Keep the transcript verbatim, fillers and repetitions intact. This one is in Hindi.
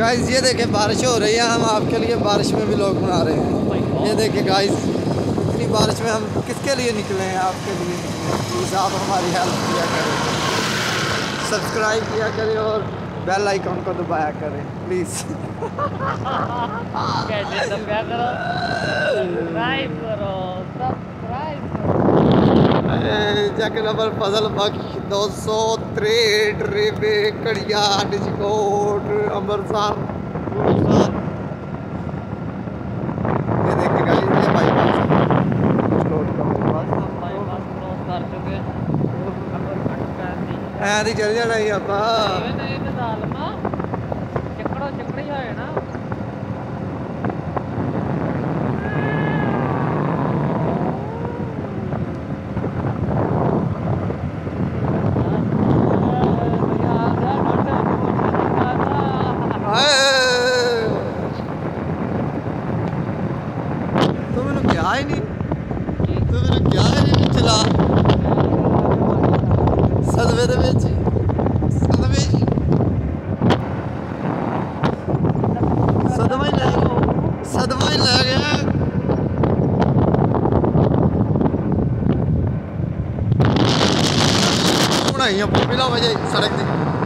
गाइस ये देखे बारिश हो रही है, हम आपके लिए बारिश में भी लोग बना रहे हैं। ये देखे गाइस इतनी बारिश में हम किसके लिए निकले हैं, आपके लिए निकले। प्लीज़ आप हमारी हेल्प किया करें, सब्सक्राइब किया करें और बेल आइकन को दबाया करें प्लीज़। कैसे दबाया करो, सब्सक्राइब करो, सब्सक्राइब करो। जैक नंबर फजल बख्श दो सौ त्रेट रेबे कड़िया डिजकोट अमृतसर। ये देखिए गाइस ये बाईपास लोड करो, बस हम बाईपास क्रॉस कर चुके हैं। ऐ दी चल जाना ही आपा नहीं तो दाल ना चकड़ो चकड़ी है ना। तो मैंने क्या ही नहीं तो मैंने क्या ही नहीं चला सदमे दे विच सदमे सदमा ही ले सदमा ही ले गया। बनाई पिला वजह सड़क दी।